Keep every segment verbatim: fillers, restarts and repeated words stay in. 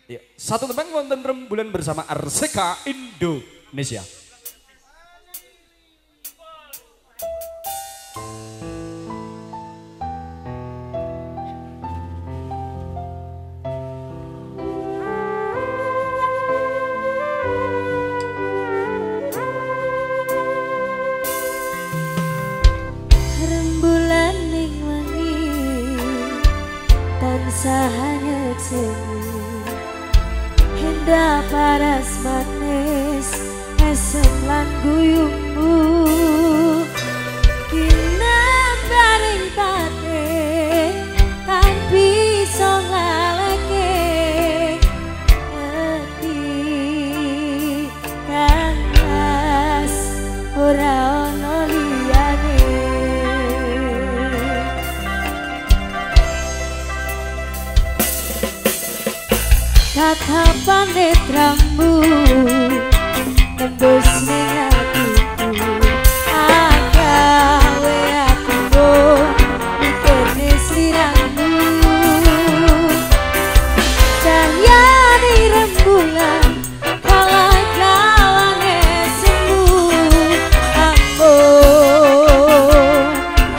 Ya, satu tembang wonten rembulan bersama Arseka Indonesia. Rembulan ning wengi tansah hanyut seni. Indah paras manis esem lan guyungmu kina bareng tate tak bisa ngalake hati kangas ora ono liyane. Tatapan netramu tembus ning atiku, agawe aku mikirne sliramu. Cahyane rembulan kalai lawane semu ambon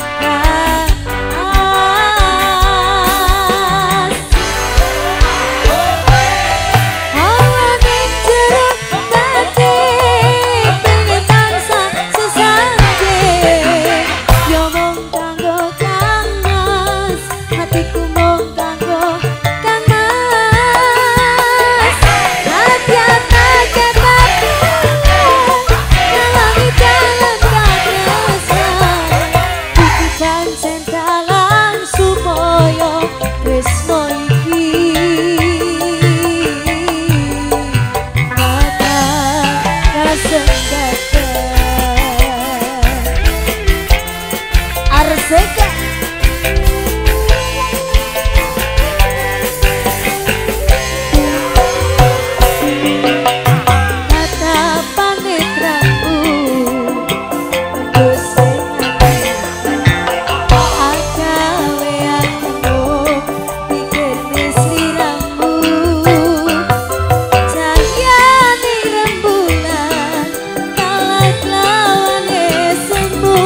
Arseka. Tatapan netramu tembus agawe aku mikirne sliramu. Cahyane rembulan kalai lawane semu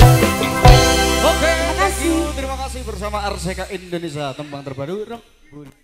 Arseka Indonesia, tembang terbaru Rembul.